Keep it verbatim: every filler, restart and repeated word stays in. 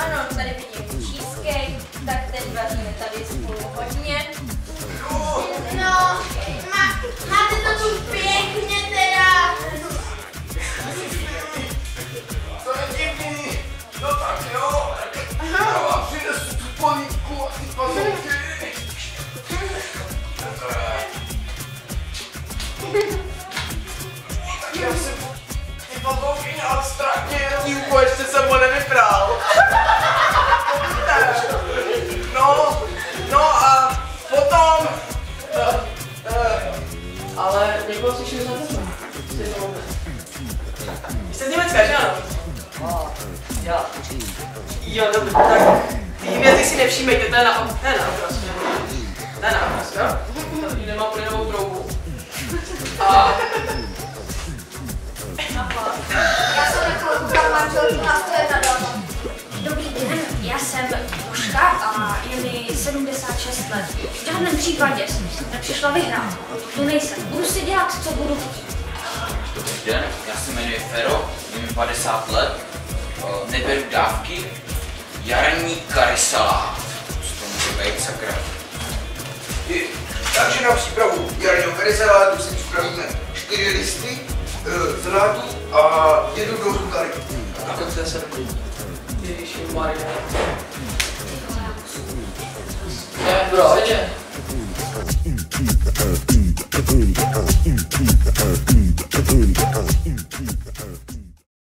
Ano, tady vidím cheesecake, tak teď vaříme tady spolu hodně. No, má, máte to tu pěkně teda. To je divný. No tak jo, já vám přinesu tu polívku a ty pazouky. Tak já si ty pazouky nějak ztratně jenom bo ještě jsem ho nevypral. No, no a potom... Uh, uh, ale někoho slyším za tebe. Jste z Německa, že ano? Oh, jo. Jo, dobře, tak ty hvězdy si nevšímejte, to je na obraz, to je na obraz, to je na obraz, jo? Tady nemá plynovou troubu. A... Já jsem jako koukal manželku na stoje na doma. Dobrý den, já jsem Božka a je mi sedmdesát šest let. V žádném případě jsem se nepřišla vyhrát. To nejsem. Budu si dělat, co budu chtít. Dobrý den, já se jmenuji Fero, je mi padesát let, neberu dávky, jarní curry salát. To může být sakra. Takže na přípravu jarního curry salátu si připravíme čtyři listy e, salátu a jednu dozu curry. A to chce se Ježiši Maria. Proč?